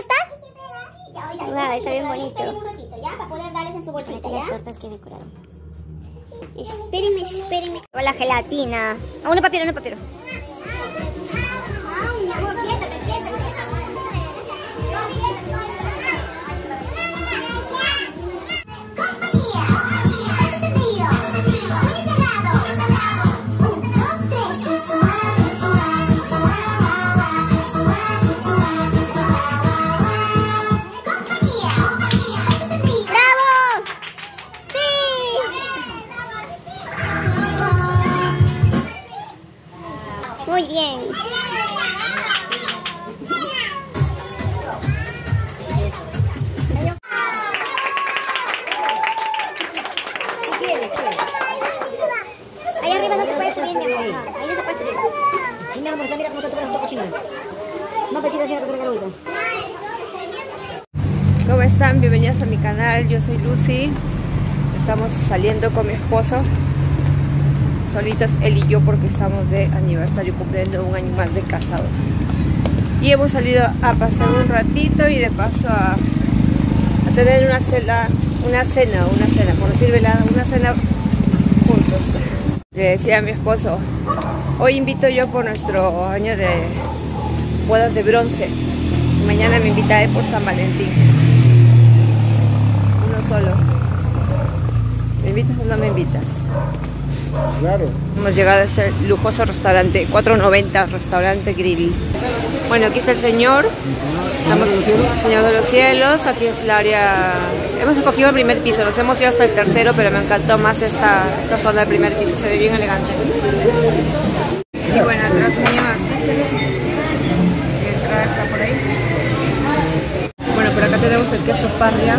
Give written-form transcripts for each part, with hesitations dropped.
gusta? Wow, está bien bonito. Ya, para poder darles en su bolsita, Las ¿ya? tortas que he decorado. Espérenme, espérenme. Con la gelatina. Ah, uno papiro, uno papiro. Ay, mi amor, siéntate, siéntate. Compañía, entendido. Muy cerrado. 1, 2, 3. Chuchuá, chuchuá, chuchuá, chuchuá, chuchuá, chuchuá. Compañía, entendido. ¡Bravo! ¡Sí! Muy bien. Ahí arriba no se puede subir, mi amor. No, ahí no se puede subir. Y nada, mira cómo está tu cochina. No, pues sí, ¿Cómo están? Bienvenidos a mi canal, yo soy Lucy. Estamos saliendo con mi esposo, solitos él y yo, porque estamos de aniversario, cumpliendo un año más de casados. Y hemos salido a pasar un ratito y de paso a tener una cena, por decir velada, una cena juntos. Le decía a mi esposo, hoy invito yo por nuestro año de bodas de bronce. Mañana me invita él por San Valentín. Uno solo. ¿Me invitas o no me invitas? Claro. Hemos llegado a este lujoso restaurante, 4.90, restaurante Grill. Bueno, aquí está el señor. Estamos Señor de los Cielos. Aquí es el área. Hemos escogido el primer piso, nos hemos ido hasta el tercero, pero me encantó más esta zona del primer piso, se ve bien elegante. Y bueno, atrás mío así se ve. La entrada está por ahí. Bueno, por acá tenemos el queso parria.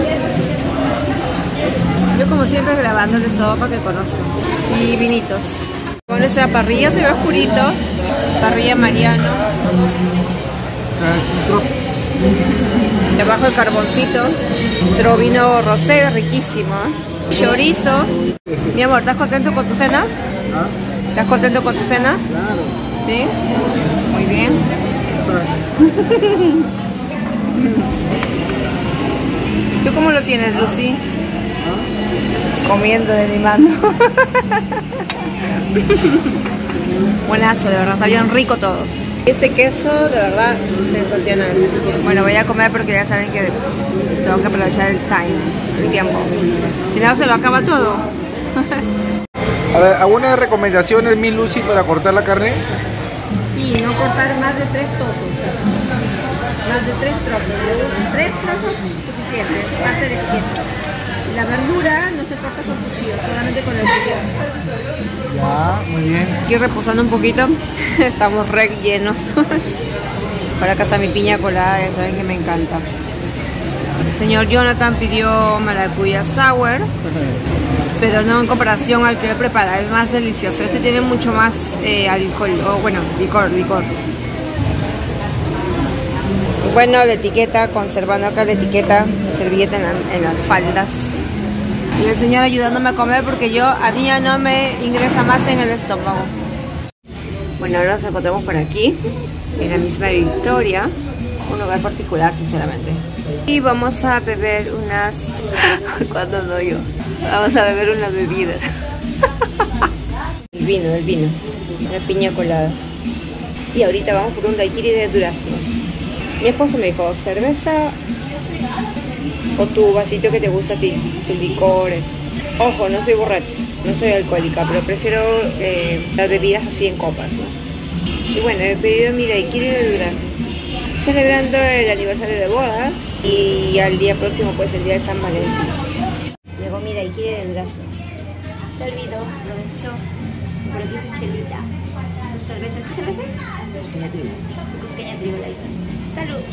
Yo como siempre grabándoles todo para que conozcan. Y vinitos. Con esa parrilla se ve oscurito. Parrilla Mariano. Debajo el carboncito. Nuestro vino rosé, riquísimo. Chorizo. Mi amor, ¿estás contento con tu cena? ¿Estás contento con tu cena? Claro. ¿Sí? Muy bien. ¿Tú cómo lo tienes, Lucy? Comiendo de mi mano. Buenazo, de verdad, está bien rico todo. Este queso, de verdad, sensacional. Bueno, voy a comer porque ya saben que tengo que aprovechar el tiempo. Si no, se lo acaba todo. A ver, ¿algunas recomendaciones, mi Lucy, para cortar la carne? Sí, no cortar más de 3 trozos. Más de 3 trozos. 3 trozos suficientes, es parte de etiqueta. La verdura no se corta con cuchillo, solamente con el cuchillo. Ya, muy bien. Aquí reposando un poquito, estamos re llenos. Por acá está mi piña colada, ya saben que me encanta. El señor Jonathan pidió maracuyá sour, pero no en comparación al que él prepara, es más delicioso. Este tiene mucho más alcohol, o bueno, licor. Bueno, la etiqueta, conservando acá la etiqueta, la servilleta en las faldas. Y el señor ayudándome a comer porque a mí ya no me ingresa más en el estómago. Bueno, ahora nos encontramos por aquí, en la misma Victoria, un lugar particular, sinceramente. Y vamos a beber unas... ¿Cuándo no yo? Vamos a beber unas bebidas. El vino, una piña colada. Y ahorita vamos por un daiquiri de duraznos. Mi esposo me dijo, cerveza o tu vasito que te gusta a ti, tus licores. Ojo, no soy borracha, no soy alcohólica, pero prefiero las bebidas así en copas, ¿no? Y bueno, he pedido mi daiquiri de durazno, celebrando el aniversario de bodas y al día próximo, pues el día de San Valentín. Llegó mi daiquiri de durazno. Se olvidó, aprovechó. Por aquí su chelita. ¿Su cerveza? ¿Qué cerveza? Cusqueña Trigo. Cusqueña Trigo, ¡salud!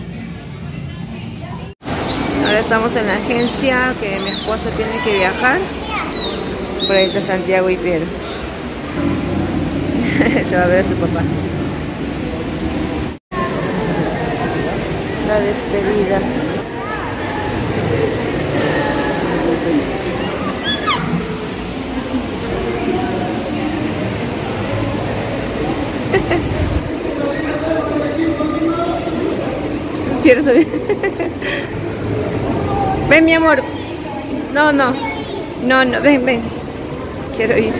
Ahora estamos en la agencia que mi esposo tiene que viajar. Por ahí está Santiago y Piero. Se va a ver a su papá. La despedida. Quiero salir. Ven, mi amor. No, no. No, no, ven, ven. Quiero ir.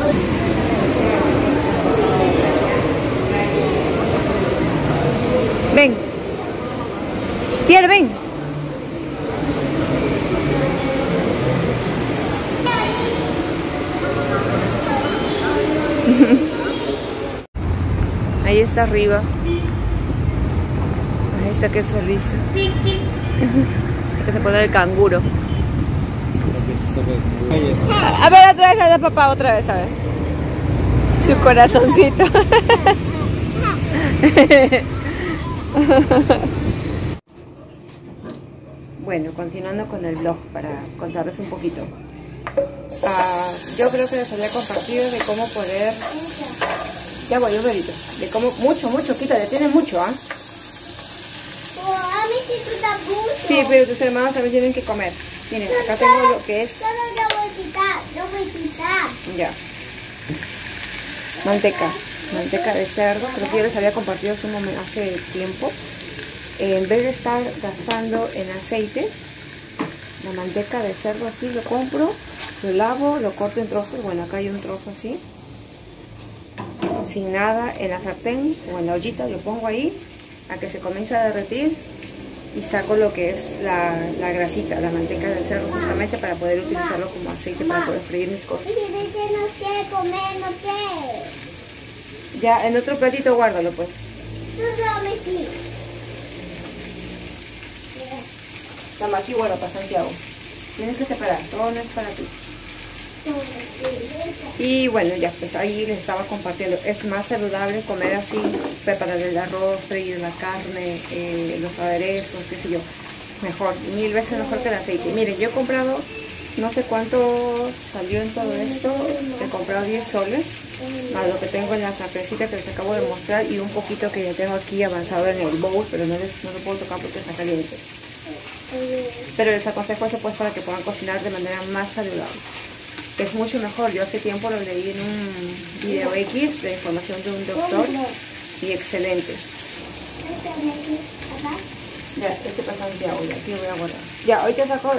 Ven. Pierre, ven. Ahí está arriba. Ahí está que está listo. Hay que se pone el canguro. A ver, otra vez a ver, papá, otra vez, a ver. Su corazoncito. Bueno, continuando con el vlog para contarles un poquito. Yo creo que les había compartido de cómo poder... Ya voy, un verito. De cómo... Mucho, quítate, tienes mucho, ¿ah? Sí, pero tus hermanos también tienen que comer. Miren, acá tengo lo que es... Solo lo voy a quitar. Ya. Manteca de cerdo. Creo que yo les había compartido hace tiempo. En vez de estar gastando en aceite, la manteca de cerdo así lo compro, lo lavo, lo corto en trozos. Bueno, acá hay un trozo así. Sin nada, en la sartén o en la ollita lo pongo ahí a que se comience a derretir. Y saco lo que es la grasita, la manteca del cerdo, justamente para poder utilizarlo como aceite para poder freír mis cosas. No quiere comer, no quiere. Ya, en otro platito guárdalo pues. Tú lo metí. Tamaki, bueno, para Santiago. Tienes que separar, todo no es para ti. Y bueno, ya pues ahí les estaba compartiendo. Es más saludable comer así, preparar el arroz, freír la carne, los aderezos, qué sé yo. Mejor, 1000 veces mejor que el aceite. Miren, yo he comprado, no sé cuánto salió en todo esto. He comprado 10 soles, más lo que tengo en la sartencita que les acabo de mostrar y un poquito que ya tengo aquí avanzado en el bowl, pero no lo puedo tocar porque está caliente. Pero les aconsejo eso pues para que puedan cocinar de manera más saludable. Es mucho mejor. Yo hace tiempo lo leí en un video X de información de un doctor y excelente. Ya, este para Santiago, ya aquí voy a guardar. Ya, hoy te saco.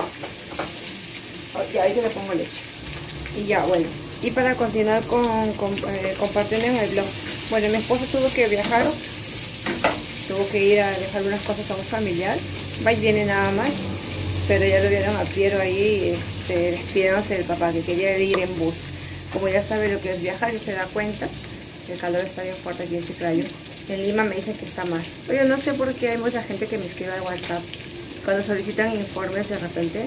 Ya, hoy te le pongo leche. Y ya, bueno. Y para continuar compartiendo en el blog. Bueno, mi esposo tuvo que viajar. Tuvo que ir a dejar unas cosas a un familiar. Va y viene nada más. Pero ya lo vieron a Piero ahí despidiéndose del papá, que quería ir en bus. Como ya sabe lo que es viajar y se da cuenta, el calor está bien fuerte aquí en Chiclayo. En Lima me dicen que está más. Oye, no sé por qué hay mucha gente que me escribe al WhatsApp cuando solicitan informes de repente.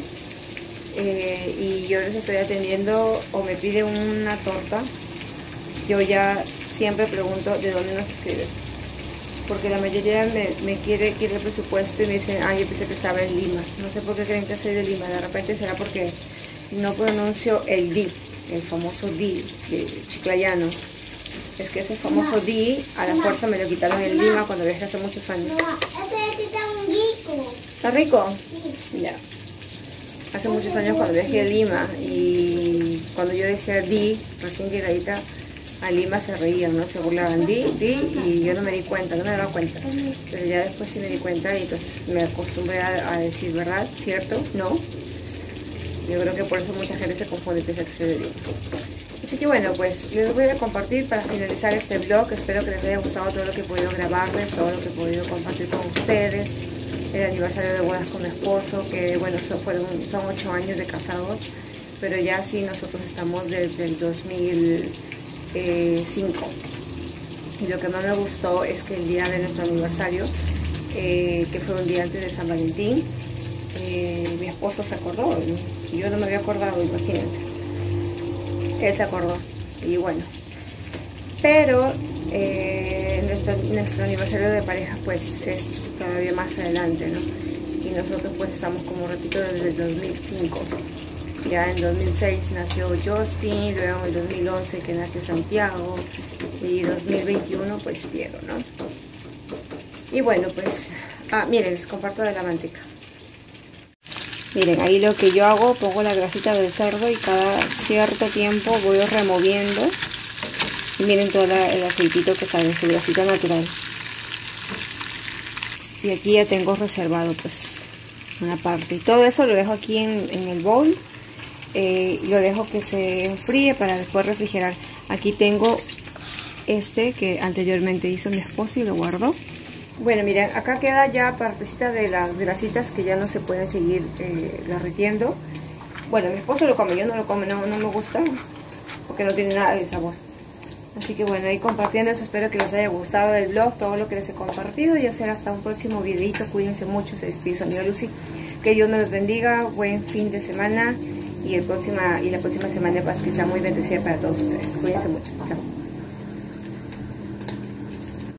Y yo les estoy atendiendo o me piden una torta. Yo ya siempre pregunto de dónde nos escriben. Porque la mayoría me quiere el presupuesto y me dicen, yo pensé que estaba en Lima. No sé por qué creen que soy de Lima. De repente será porque no pronuncio el di, el famoso di de chiclayano. Es que ese famoso di a la fuerza me lo quitaron en Lima cuando viajé hace muchos años. Este está muy rico. ¿Está rico? Ya. Hace muchos años cuando viajé a Lima y cuando yo decía di, recién llegadita a Lima se reían, ¿no? Se burlaban, di, y yo no me di cuenta, no me daba cuenta. Pero ya después sí me di cuenta y entonces me acostumbré a decir, ¿verdad? ¿Cierto? ¿No? Yo creo que por eso mucha gente se confunde y piensa que se di. Así que bueno, pues les voy a compartir para finalizar este vlog. Espero que les haya gustado todo lo que he podido grabarles, todo lo que he podido compartir con ustedes. El aniversario de bodas con mi esposo, que bueno, son 8 años de casados, pero ya sí nosotros estamos desde el 2005. Y lo que más me gustó es que el día de nuestro aniversario, que fue un día antes de San Valentín, mi esposo se acordó y yo no me había acordado, imagínense. Él se acordó y bueno, pero nuestro aniversario de pareja pues es todavía más adelante, ¿no? Y nosotros pues estamos, como repito, desde el 2005. Ya en 2006 nació Justin, luego en el 2011 que nació Santiago y 2021 pues Piero, ¿no? Y bueno, pues, miren, les comparto de la manteca. Miren, ahí lo que yo hago, pongo la grasita del cerdo y cada cierto tiempo voy removiendo. Y miren todo el aceitito que sale, su grasita natural. Y aquí ya tengo reservado pues una parte. Y todo eso lo dejo aquí en el bowl. Y lo dejo que se enfríe para después refrigerar. Aquí tengo este que anteriormente hizo mi esposo y lo guardó. Bueno, miren, acá queda ya partecita de las grasitas que ya no se pueden seguir derritiendo. Bueno, mi esposo lo come, yo no lo como, no me gusta porque no tiene nada de sabor. Así que bueno, ahí compartiendo eso, espero que les haya gustado el vlog, todo lo que les he compartido. Y hacer hasta un próximo videito. Cuídense mucho, se despide su amiga Lucy. Que Dios me los bendiga, buen fin de semana y la próxima semana pues que sea muy bendecida para todos ustedes. Cuídense mucho, chao.